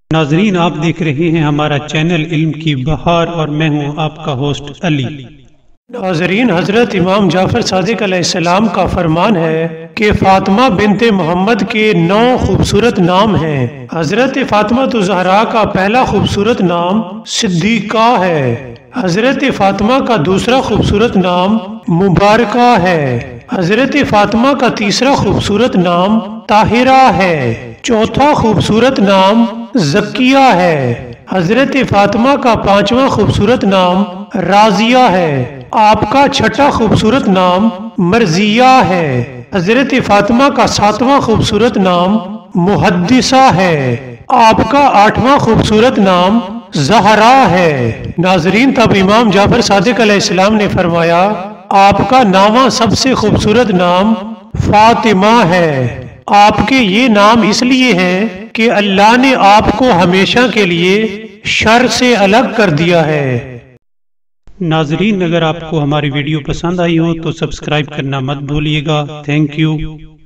ناظرین، آپ دیکھ رہے ہیں ہمارا چینل علم کی بہار اور میں ہوں آپ کا ہوسٹ علی۔ ناظرین، حضرت امام جعفر صادق علیہ السلام کا فرمان ہے کہ فاطمہ بنت محمد کے 9 خوبصورت نام ہیں۔ حضرت فاطمہ الزہرا کا پہلا خوبصورت نام صدیقہ ہے۔ حضرت فاطمہ کا دوسرا خوبصورت نام مبارکہ ہے۔ حضرت فاطمہ کا تیسرا خوبصورت نام طاہرہ ہے۔ چوتھا خوبصورت نام زکیہ ہے۔ حضرت فاطمہ کا 5واں خوبصورت نام راضیہ ہے۔ آپ کا 6واں خوبصورت نام مرضیہ ہے۔ حضرت فاطمہ کا 7واں خوبصورت نام محدثہ ہے۔ آپ کا 8واں خوبصورت نام زہرا ہے۔ ناظرین، تب امام جعفر صادق علیہ السلام نے فرمایا، آپ کا 9واں سب سے خوبصورت نام فاطمہ ہے۔ آپ کے یہ نام اس لیے ہیں کہ اللہ نے آپ کو ہمیشہ کے لیے شر سے الگ کر دیا ہے۔ ناظرین، اگر آپ کو ہماری ویڈیو پسند آئی ہو تو سبسکرائب کرنا مت بھولیے گا۔ Thank you.